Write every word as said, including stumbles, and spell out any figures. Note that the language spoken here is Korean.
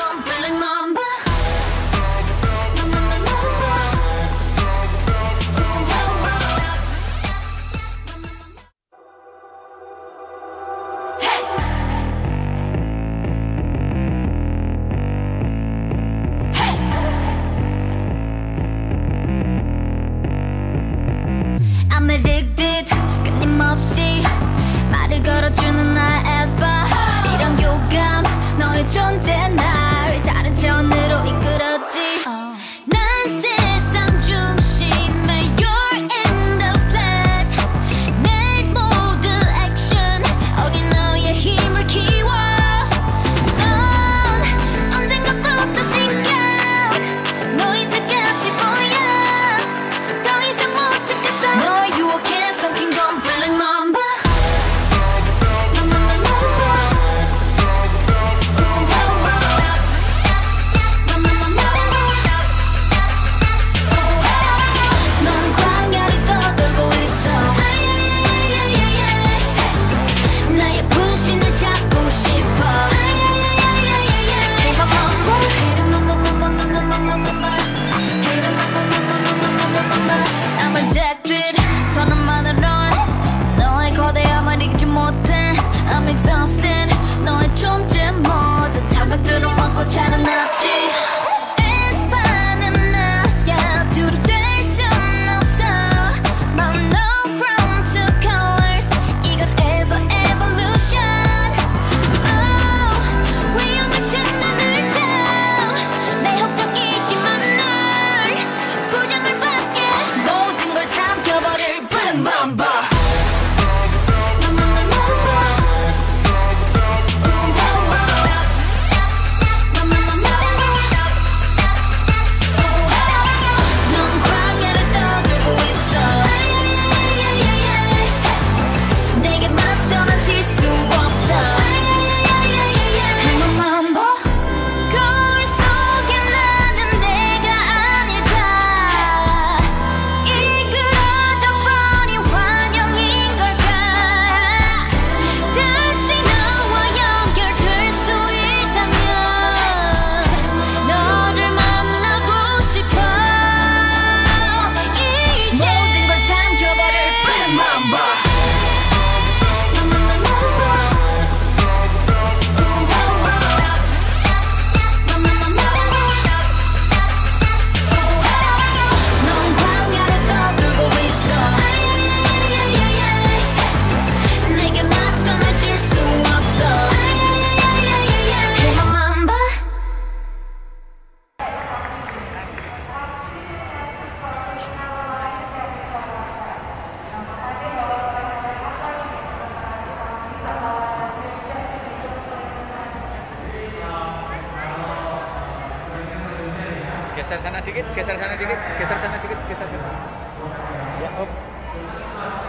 gon' feel like Mamba. I'm addicted 끊임없이 말을 걸어주는 나의 aespa 이런 교감 너의 존재 날 다른 차원으로 이끌었지 난 세상 중심에 you're in the flat 내 모든 액션 어린 너의 힘을 키워 넌 언젠가부터 생각 너 이제까지 뭐야 더 이상 못 찾겠어 너의 유혹에 섞인 건 feel like Mamba 넌 광야를 떠돌고 있어 나의 분신을 잡고 싶어 Hey my Mamba Hey my Mamba Hey my Mamba I'm addicted 선언만으론 너의 거대함을 이기지 못해 I'm exhausted 너의 존재 모두 타박들어 먹고 자라났지 aespa는 나야 둘이 될 순 없어 But no from two colors 이건 ever evolution Oh 위험한 눈을 쳐 내 협정이지만 널 부정을 받게 모든 걸 삼켜버릴 Black Mamba 넌 광야를 떠들고 있어 내게 맞서는 질 수 없어 Hey my Mamba 거울 속에 나는 내가 아닐까 이끌어져 버린 환영인 걸까 다시 너와 연결될 수 있다면 너를 만나고 싶어 이제 모든 걸 삼켜버릴 Black Mamba 넌 광야를 떠들고 있어 내게 맞서는 질 수 없어 Hey my Mamba Geser sana dikit, geser sana dikit, geser sana dikit, geser sana. Ya, op.